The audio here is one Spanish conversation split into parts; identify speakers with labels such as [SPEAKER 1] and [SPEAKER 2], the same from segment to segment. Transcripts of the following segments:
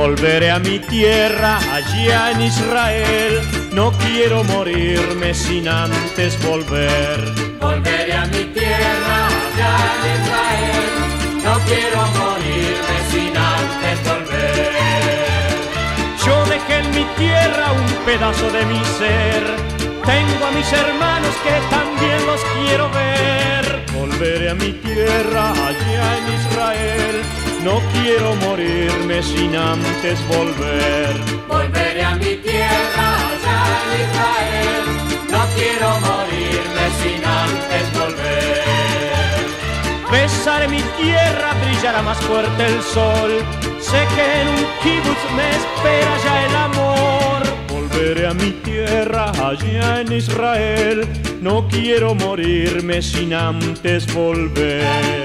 [SPEAKER 1] Volveré a mi tierra, allá en Israel. No quiero morirme sin antes volver.
[SPEAKER 2] Volveré a mi tierra, allá en Israel. No quiero morirme sin antes volver.
[SPEAKER 1] Yo dejé en mi tierra un pedazo de mi ser. Tengo a mis hermanos que también los quiero ver. Volveré a mi tierra, allá en Israel. No quiero morirme sin antes volver.
[SPEAKER 2] Volveré a mi tierra, allá en Israel. No quiero morirme sin antes volver.
[SPEAKER 1] Besaré mi tierra, brillará más fuerte el sol. Sé que en un kibutz me espera ya el amor. Volveré a mi tierra, allá en Israel. No quiero morirme sin antes volver.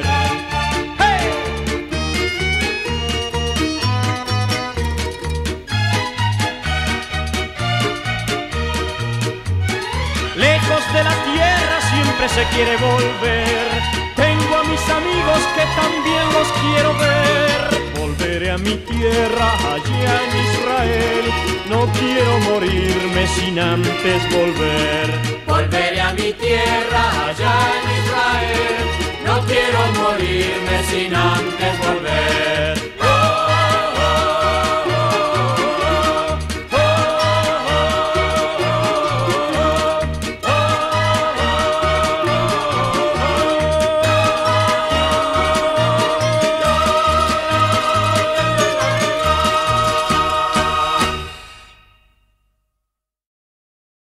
[SPEAKER 1] Lejos de la tierra siempre se quiere volver. Tengo a mis amigos que también los quiero ver. Volveré a mi tierra, allá en Israel. No quiero morirme sin antes volver.
[SPEAKER 2] Volveré a mi tierra, allá en Israel. No quiero morirme sin antes volver.